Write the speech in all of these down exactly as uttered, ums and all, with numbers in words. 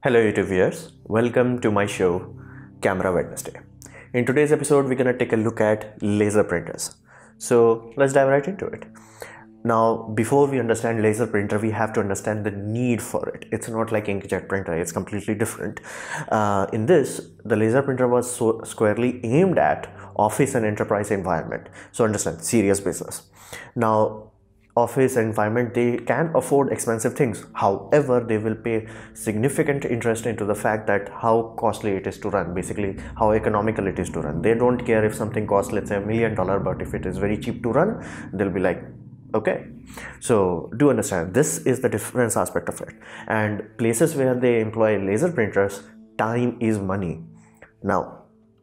Hello YouTube viewers, welcome to my show Camera Wednesday. In today's episode we're gonna take a look at laser printers. So let's dive right into it. Now before we understand laser printer, we have to understand the need for it. It's not like inkjet printer, it's completely different. Uh, in this, the laser printer was so squarely aimed at office and enterprise environment. So understand, serious business. Now office environment, they can afford expensive things, however they will pay significant interest into the fact that how costly it is to run, basically how economical it is to run. They don't care if something costs, let's say, a million dollar, but if it is very cheap to run, they'll be like, okay. So do understand, this is the difference aspect of it. And places where they employ laser printers, time is money. Now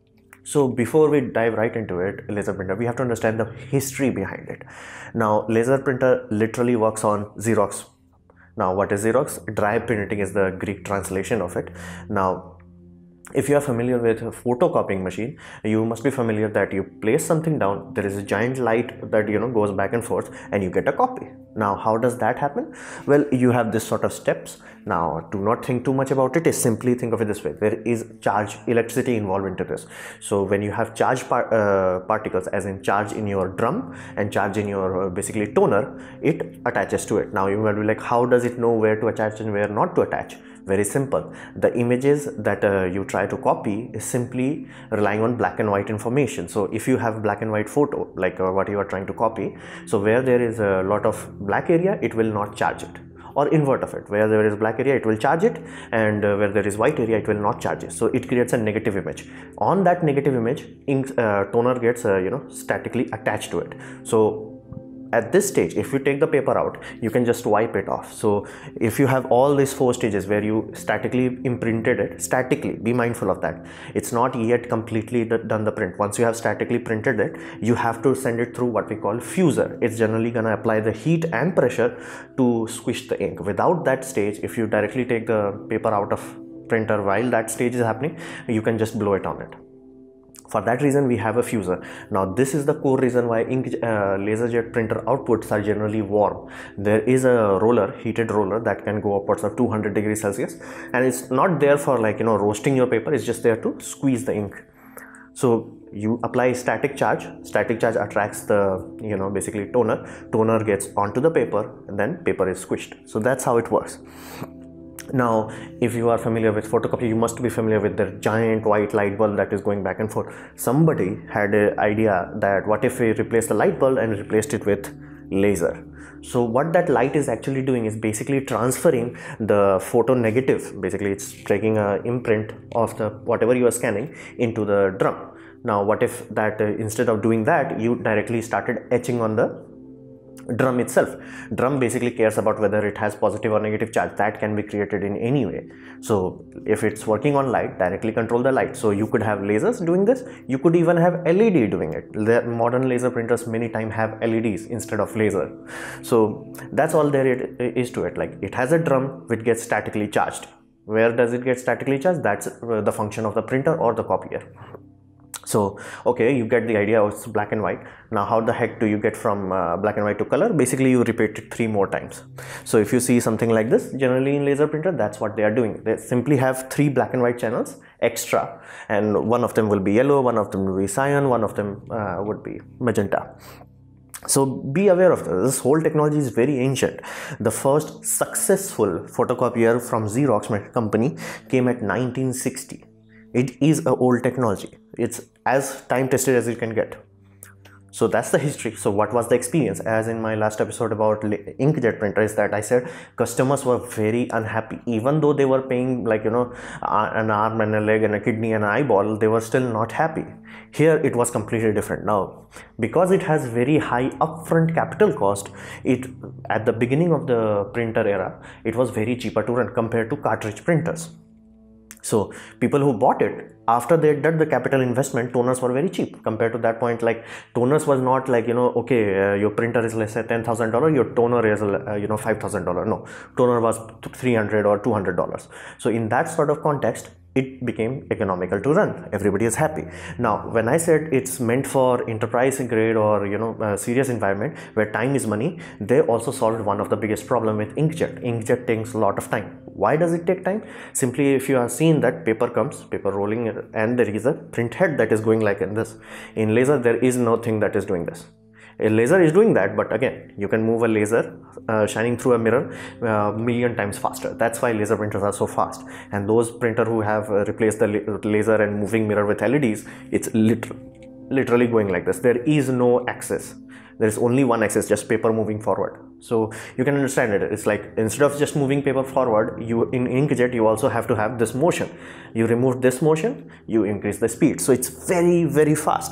so before we dive right into it, laser printer, we have to understand the history behind it. Now, laser printer literally works on Xerox. Now, what is Xerox? Dry printing is the Greek translation of it. Now, if you are familiar with a photocopying machine, you must be familiar that you place something down, there is a giant light that you know goes back and forth and you get a copy. Now how does that happen? Well, you have this sort of steps. Now do not think too much about it, is simply think of it this way: there is charge, electricity involved into this. So when you have charge par uh, particles, as in charge in your drum and charge in your uh, basically toner, it attaches to it. Now you might be like, how does it know where to attach and where not to attach? Very simple. The images that uh, you try to copy is simply relying on black and white information. So if you have black and white photo, like uh, what you are trying to copy, so where there is a lot of black area, it will not charge it, or invert of it, where there is black area, it will charge it, and uh, where there is white area, it will not charge it. So it creates a negative image. On that negative image, ink uh, toner gets uh, you know statically attached to it. So at this stage, if you take the paper out, you can just wipe it off. So if you have all these four stages where you statically imprinted it, statically, be mindful of that. It's not yet completely done the print. Once you have statically printed it, you have to send it through what we call fuser. It's generally gonna apply the heat and pressure to squish the ink. Without that stage, if you directly take the paper out of printer while that stage is happening, you can just blow it on it. For that reason, we have a fuser. Now this is the core reason why ink uh, laserjet printer outputs are generally warm. There is a roller, heated roller, that can go upwards of two hundred degrees Celsius, and it's not there for like you know roasting your paper, it's just there to squeeze the ink. So you apply static charge, static charge attracts the you know basically toner, toner gets onto the paper, and then paper is squished. So that's how it works. Now if you are familiar with photocopy, you must be familiar with the giant white light bulb that is going back and forth. Somebody had an idea that what if we replace the light bulb and replaced it with laser. So what that light is actually doing is basically transferring the photo negative, basically it's taking an imprint of the whatever you are scanning into the drum. Now what if that uh, instead of doing that, you directly started etching on the drum itself. Drum basically cares about whether it has positive or negative charge. That can be created in any way. So if it's working on light, directly control the light. So you could have lasers doing this, you could even have L E D doing it. The modern laser printers many times have L E Ds instead of laser. So that's all there is to it. Like it has a drum which gets statically charged. Where does it get statically charged? That's the function of the printer or the copier. So okay, you get the idea, it's black and white. Now how the heck do you get from uh, black and white to color? Basically you repeat it three more times. So if you see something like this, generally in laser printer, that's what they are doing. They simply have three black and white channels extra, and one of them will be yellow, one of them will be cyan, one of them uh, would be magenta. So be aware of this. This whole technology is very ancient. The first successful photocopier from Xerox company came at nineteen sixty. It is a old technology. It's as time tested as you can get. So that's the history. So what was the experience? As in my last episode about inkjet printer, is that I said customers were very unhappy. Even though they were paying like you know an arm and a leg and a kidney and an eyeball, they were still not happy. Here it was completely different. Now because it has very high upfront capital cost, it at the beginning of the printer era, it was very cheaper to run compared to cartridge printers. So people who bought it, after they did the capital investment, toners were very cheap compared to that point. Like toners was not like, you know, okay, uh, your printer is let's say ten thousand dollars, your toner is, uh, you know, five thousand dollars. No, toner was three hundred or two hundred dollars. So in that sort of context, it became economical to run. Everybody is happy. Now, when I said it's meant for enterprise grade or you know a serious environment where time is money, they also solved one of the biggest problem with inkjet. Inkjet takes a lot of time. Why does it take time? Simply, if you have seen that paper comes, paper rolling, and there is a print head that is going like in this. In laser, there is no thing that is doing this. A laser is doing that, but again, you can move a laser uh, shining through a mirror a uh, million times faster. That's why laser printers are so fast. And those printer who have uh, replaced the laser and moving mirror with L E Ds, it's literally literally going like this. There is no axis. There is only one axis, just paper moving forward. So you can understand it. It's like instead of just moving paper forward, you in inkjet you also have to have this motion. You remove this motion, you increase the speed. So it's very very fast.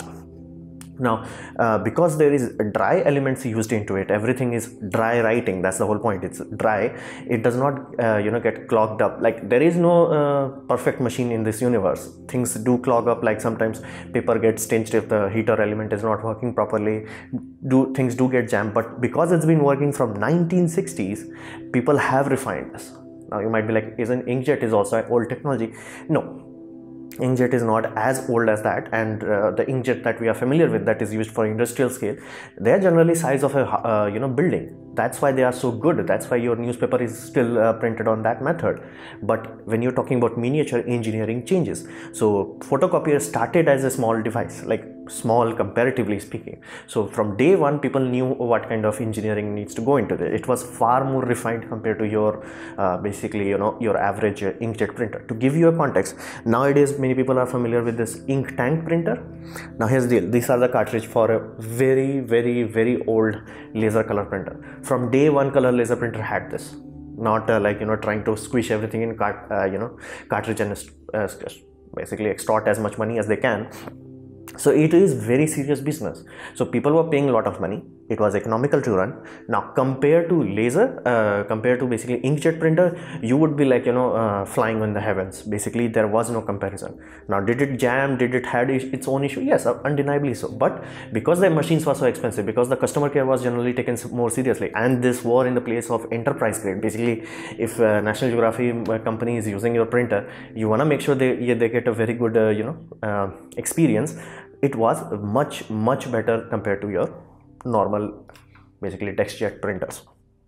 Now, uh, because there is dry elements used into it, everything is dry writing. That's the whole point. It's dry. It does not, uh, you know, get clogged up. Like there is no uh, perfect machine in this universe. Things do clog up. Like sometimes paper gets tinged if the heater element is not working properly. Do things do get jammed? But because it's been working from nineteen sixties, people have refined this. Now you might be like, isn't inkjet is also an old technology? No. Inkjet is not as old as that, and uh, the inkjet that we are familiar with that is used for industrial scale, they are generally size of a uh, you know building. That's why they are so good. That's why your newspaper is still uh, printed on that method. But when you're talking about miniature, engineering changes. So photocopier started as a small device, like small comparatively speaking. So from day one, people knew what kind of engineering needs to go into it. It was far more refined compared to your uh, basically you know your average uh, inkjet printer. To give you a context, nowadays many people are familiar with this ink tank printer. Now here's the deal. These are the cartridge for a very very very old laser color printer. From day one, color laser printer had this. Not uh, like you know trying to squish everything in cart, uh, you know cartridge and uh, basically extort as much money as they can. So it is very serious business. So people were paying a lot of money. It was economical to run. Now compared to laser, uh, compared to basically inkjet printer, you would be like you know uh, flying in the heavens. Basically there was no comparison. Now did it jam? Did it had its own issue? Yes, undeniably so. But because the machines were so expensive, because the customer care was generally taken more seriously, and this were in the place of enterprise grade. Basically, if uh, National Geographic company is using your printer, you wanna make sure they yeah, they get a very good uh, you know uh, experience. It was much much better compared to your normal basically textjet printers.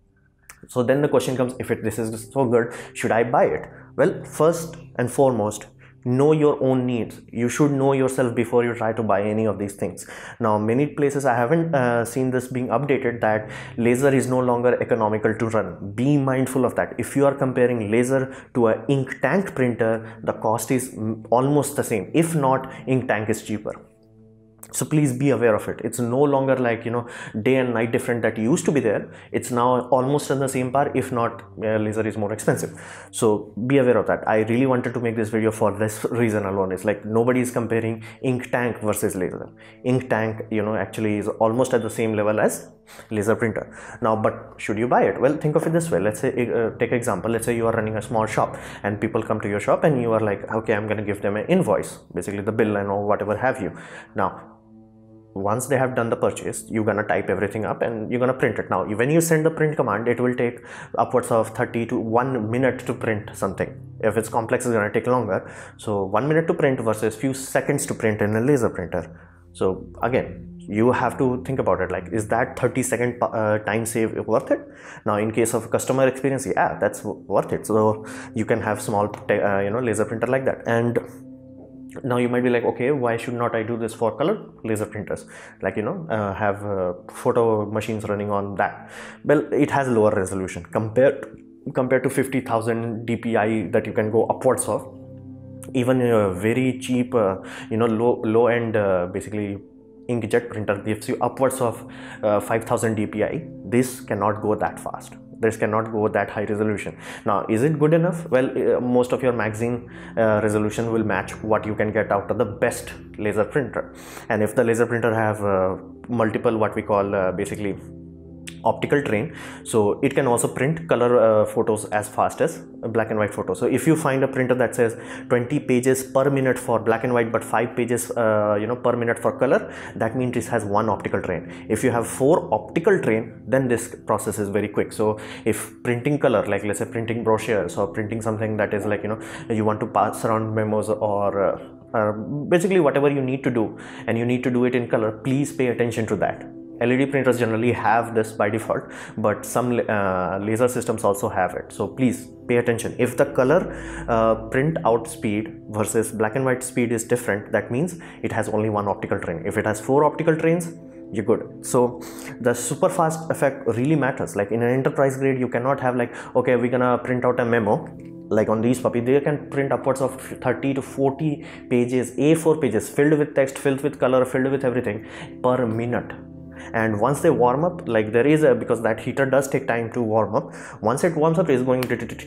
So then the question comes, if it this is so good, should I buy it? Well, first and foremost, know your own needs. You should know yourself before you try to buy any of these things. Now many places I haven't uh, seen this being updated, that laser is no longer economical to run. Be mindful of that. If you are comparing laser to an ink tank printer, the cost is almost the same. If not, ink tank is cheaper. So please be aware of it. It's no longer like you know day and night different that used to be there. It's now almost on the same par. If not, uh, laser is more expensive. So be aware of that. I really wanted to make this video for this reason alone. It's like nobody is comparing ink tank versus laser. Ink tank you know actually is almost at the same level as laser printer. Now, but should you buy it? Well, think of it this way. Let's say uh, take example. Let's say you are running a small shop and people come to your shop and you are like, okay, I'm gonna give them an invoice, basically the bill and or whatever have you. Now once they have done the purchase, you're gonna type everything up and you're gonna print it. Now when you send the print command, it will take upwards of thirty to one minute to print something. If it's complex, it's gonna take longer. So one minute to print versus few seconds to print in a laser printer. So again, you have to think about it, like is that thirty second uh, time save worth it? Now in case of customer experience, yeah, that's worth it. So you can have small uh, you know laser printer like that. And now you might be like, okay, why should not I do this for color laser printers, like you know uh, have uh, photo machines running on that? Well, it has lower resolution compared compared to fifty thousand D P I that you can go upwards of. Even a very cheap uh, you know low low end uh, basically inkjet printer gives you upwards of uh, five thousand D P I. This cannot go that fast. This cannot go that high resolution. Now is it good enough? Well, uh, most of your magazine uh, resolution will match what you can get out of the best laser printer. And if the laser printer have uh, multiple what we call uh, basically optical train, so it can also print color uh, photos as fast as black and white photos. So if you find a printer that says twenty pages per minute for black and white but five pages uh, you know per minute for color, that means it has one optical train. If you have four optical train, then this process is very quick. So if printing color, like let's say printing brochures or printing something that is like, you know, you want to pass around memos or uh, uh, basically whatever you need to do, and you need to do it in color, please pay attention to that. L E D printers generally have this by default, but some uh, laser systems also have it. So please pay attention. If the color uh, print out speed versus black and white speed is different, that means it has only one optical train. If it has four optical trains, you're good. So the super fast effect really matters. Like in an enterprise grade, you cannot have like, okay, we're gonna print out a memo. Like on these puppy, they can print upwards of thirty to forty pages, A four pages, filled with text, filled with color, filled with everything per minute. And once they warm up, like there is a, because that heater does take time to warm up, once it warms up, it's going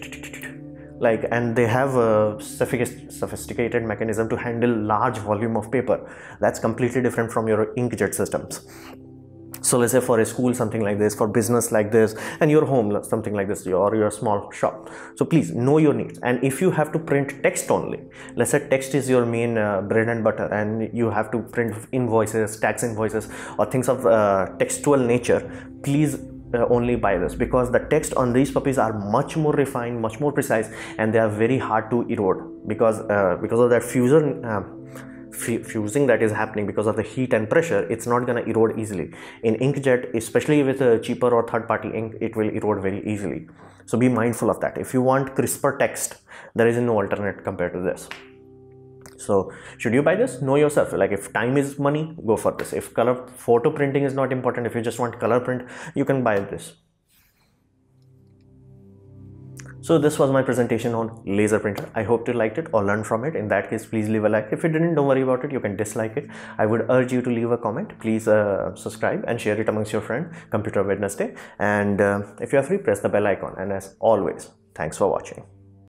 like, and they have a sophisticated mechanism to handle large volume of paper. That's completely different from your inkjet systems. So let's say for a school, something like this, for business like this, and your home, something like this, or your small shop. So please know your needs. And if you have to print text only, let's say text is your main uh, bread and butter, and you have to print invoices, tax invoices, or things of uh, textual nature, please uh, only buy this, because the text on these puppies are much more refined, much more precise, and they are very hard to erode because uh, because of that fusion. Uh, fusing that is happening because of the heat and pressure. It's not going to erode easily. In inkjet, especially with a cheaper or third-party ink, it will erode very easily. So be mindful of that. If you want crisper text, there is no alternate compared to this. So should you buy this? Know yourself. Like if time is money, go for this. If color photo printing is not important, if you just want color print, you can buy this. So this was my presentation on laser printer. I hope you liked it or learned from it. In that case, please leave a like. If you didn't, don't worry about it. You can dislike it. I would urge you to leave a comment. Please uh, subscribe and share it amongst your friends. Computer Wednesday. And uh, if you are free, press the bell icon. And as always, thanks for watching.